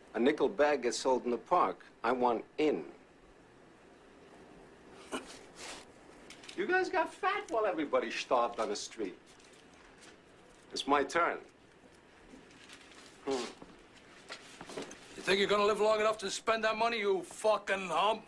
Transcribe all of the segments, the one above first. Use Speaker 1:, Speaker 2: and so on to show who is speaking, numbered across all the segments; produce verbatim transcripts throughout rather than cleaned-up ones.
Speaker 1: A nickel bag gets sold in the park. I want in. You guys got fat while everybody starved on the street. It's my turn. Hmm.
Speaker 2: You think you're gonna live long enough to spend that money, you fucking hump?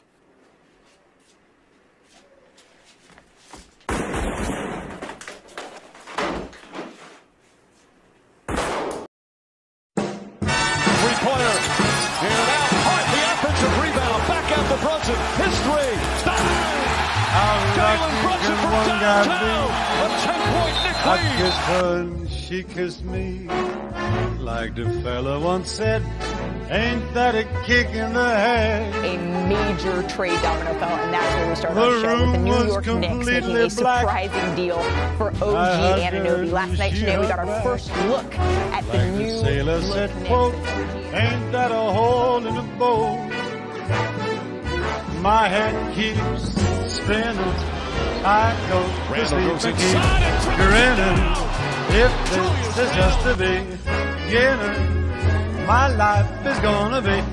Speaker 3: Three-pointer. Here now, Hart, the offensive rebound. Back out to Brunson. His three. Bang! Jalen Brunson from downtown. A ten-point Nick
Speaker 4: I kissed her and she kissed me. Like the fella once said, ain't that a kick in the head?
Speaker 5: A major trade domino fell, and that's where we start our show with the New York Knicks making a surprising deal for O G Anunoby. Last night, Sinead, we got our first look at the
Speaker 4: like
Speaker 5: new
Speaker 4: the sailor
Speaker 5: look
Speaker 4: said,
Speaker 5: Knicks.
Speaker 4: quote, ain't that a hole in the boat? My head keeps spinning. I go to sleep and keep grinning. If this is just the beginning, my life is gonna be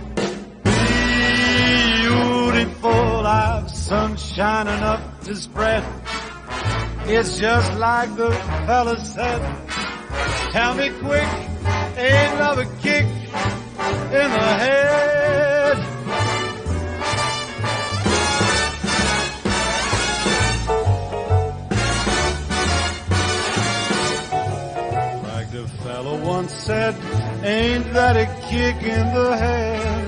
Speaker 4: beautiful. I've sunshine enough to spread. It's just like the fella said. Tell me quick, ain't love a kick in the head? Like the fella once said, ain't that a kick in the head?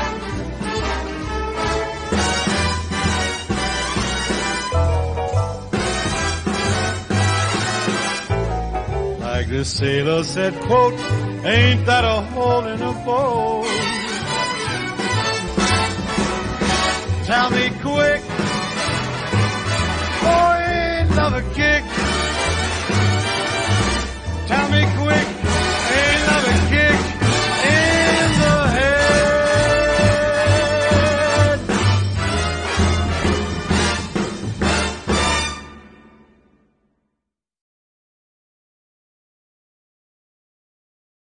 Speaker 4: Like the sailor said, quote, ain't that a hole in a boat? Tell me quick,